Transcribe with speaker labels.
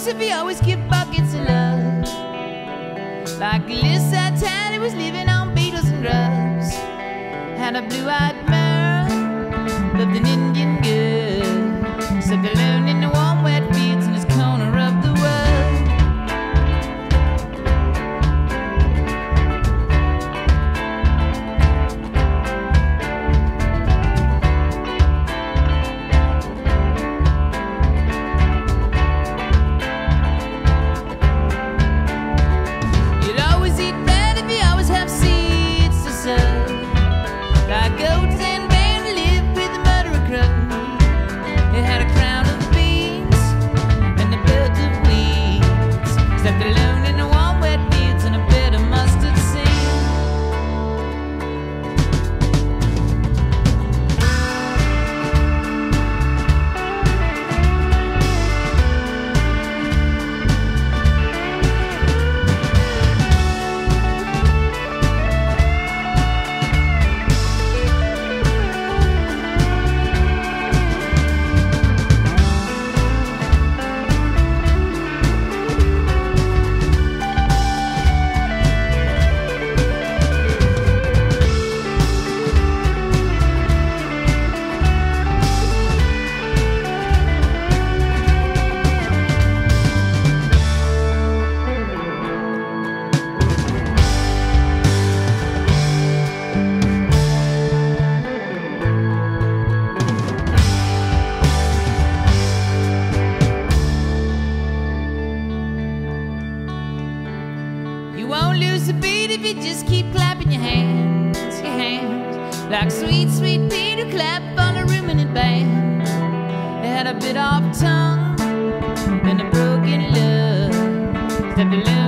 Speaker 1: Joseph, he always kept buckets of love. Like a little sad town, he was living on beetles and grubs. Had a blue-eyed merle, loved an Indian girl, slept alone in the warm, wet fields in his corner of the world. You won't lose a beat if you just keep clapping your hands, like sweet, sweet Peter clapped on a Ruminant Band. They had a bit off tongue and a broken love, stepped alone